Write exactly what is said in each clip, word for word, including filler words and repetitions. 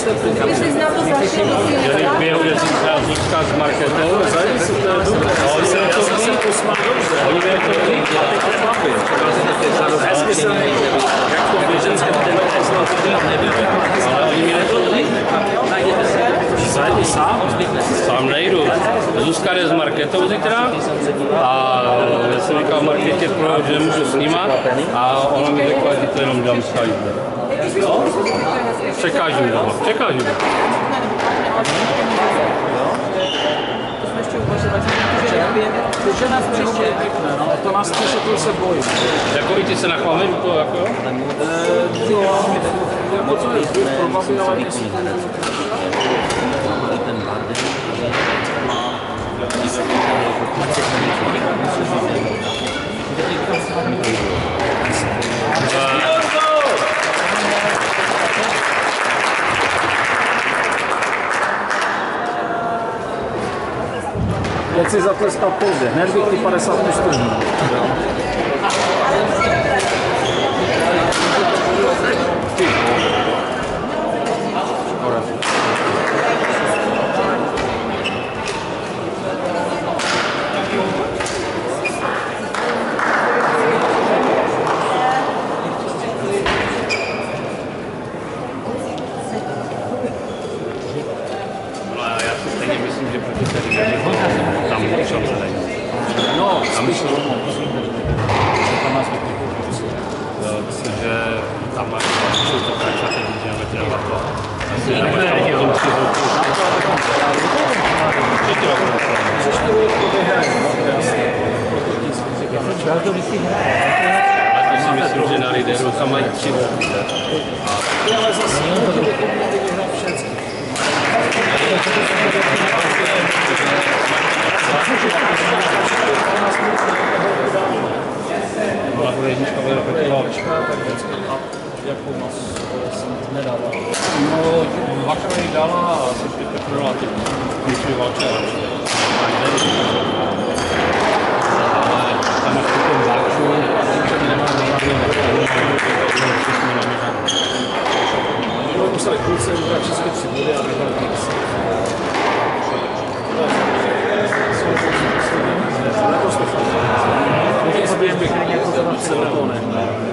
Kdyby znal to zašel do síly. Když běhu je zítra Zuzka s Marketou, oni se to zase posmál dobře. Oni vědí to vzít, a teď to chlapy. Hezky se jak to běženské nevím, ale oni mě nebyli. Zajdi sám? Sám nejdu. Zuzka jde s Marketou zítra a já jsem říkal Marketě, že nemůžu snímat a ona mi řekla, že to jenom dám stavit. No? Překážu doma, překážu doma. To jsme ještě uvažovali, že nás příště, no, to nás příště, to se bojím. Jako i ty se nachláme do toho, jako jo? Jo, jako co je, probavy, ale nejsem. Teď si zatleskat pozdě, hned bych ty padesát stupňů. No, tam myslím, že tam máš to kračat, když máme třeba to. Asi nemáš tam potom tři holky. Ale to si myslím, že na Rideru tam mají tři holky. ale zase to vyhrát všechny. Byla bude jednička, bude ropetová. Tak vždycky a jakou masu jsem nedala. No, dvakrát jí dala a ještě prodala ty klíčové valčera. Ale tam máš potom záču, to nemá žádnou No, museli kluci vybrat všechny tři body a vyhrát mix. Letos to fakt. Můžeme se během bych jako to na celotone.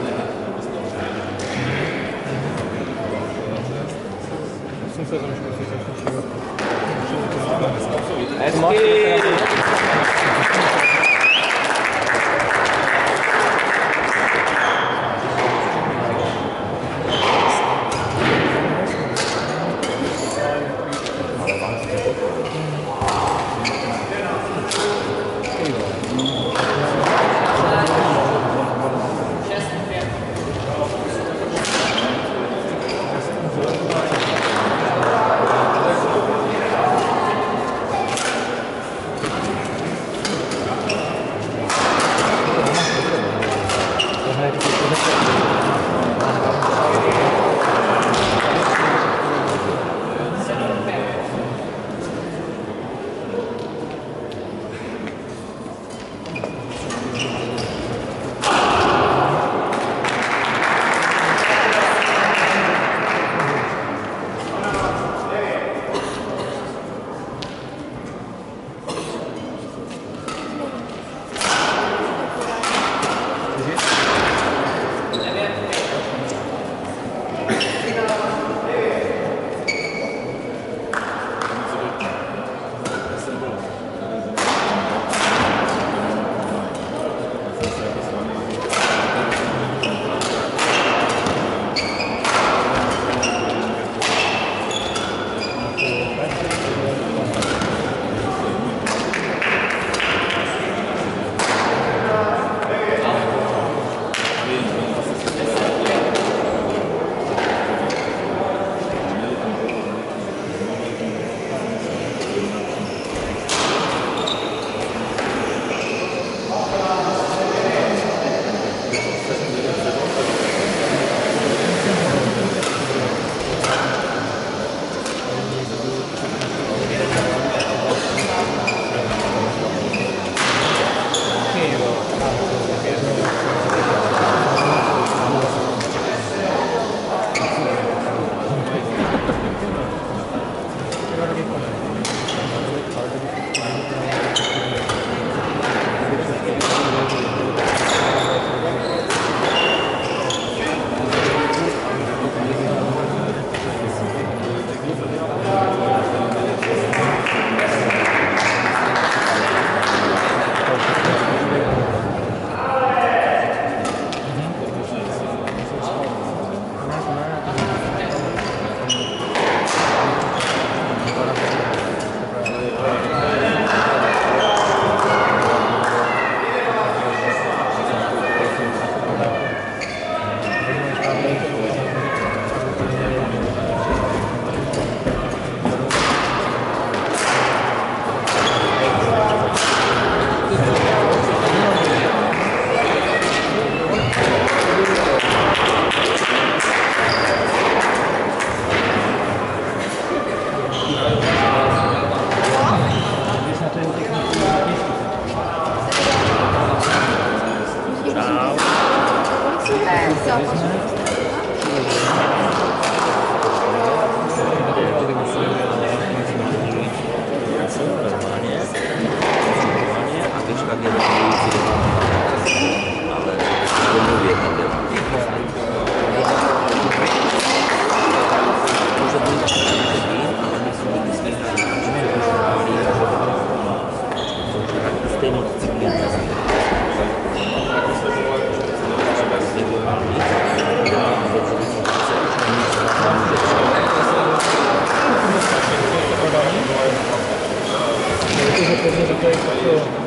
Hezky!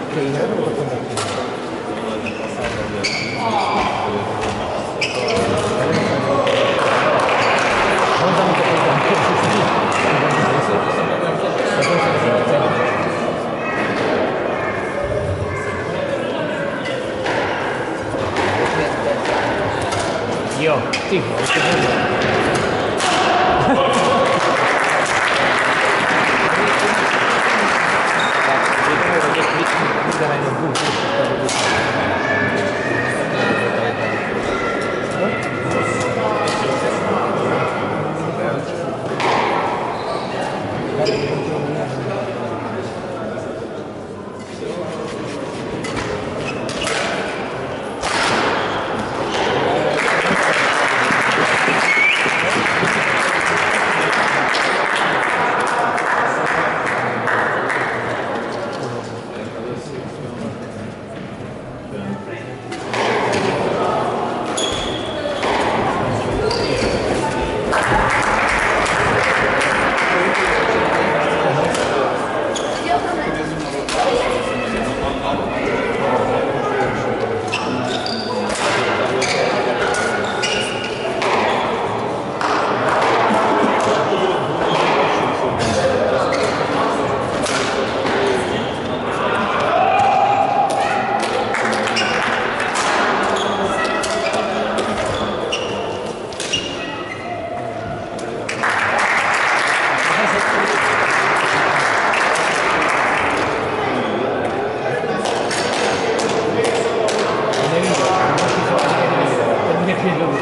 che in realtà lo faccio io, sì,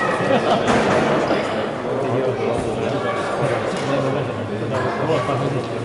Io